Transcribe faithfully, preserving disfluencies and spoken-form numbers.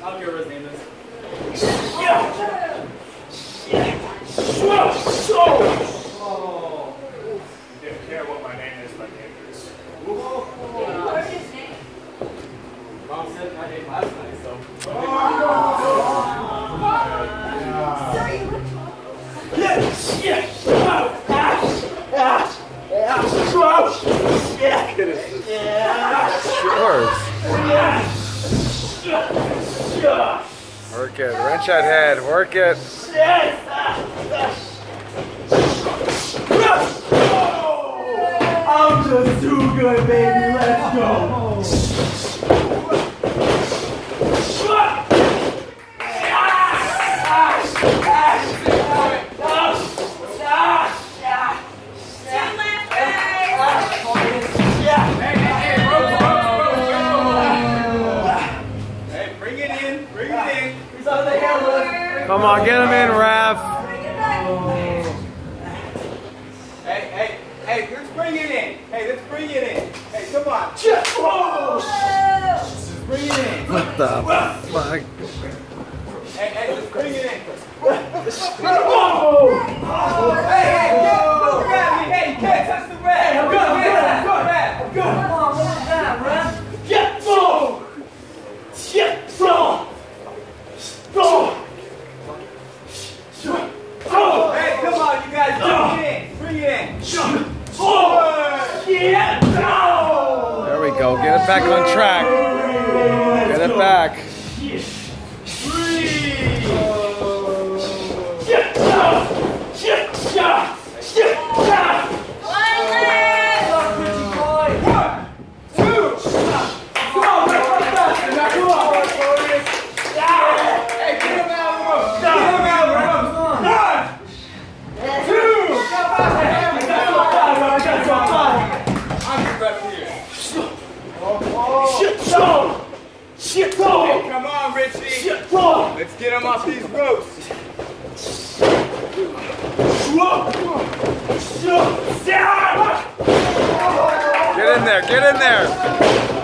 don't care what his name is. Oh. You didn't care what my name is, my name is. What is his name? Mom said my name last night, so. Work it, wrench that head, work it. I'm just too good, baby. Let's go. Come on, get him in, Raph. Hey, hey, hey, let's bring it in. Hey, let's bring it in. Hey, come on. Oh. Bring it in. What the fuck? Hey, hey, let's bring it in. Oh. Hey, hey, don't grab me. Hey, you can't touch the red. I'm good, I'm good, I'm good. I'm good. Come on, what is that, Raph? Get go! Get go! Go! Oh, hey, come on, you guys, bring it in. Bring it in. Oh! Yeah! Go! There we go, get it back on track. Get it back. Hey, come on, Richie. Let's get him off these ropes. Get in there, get in there.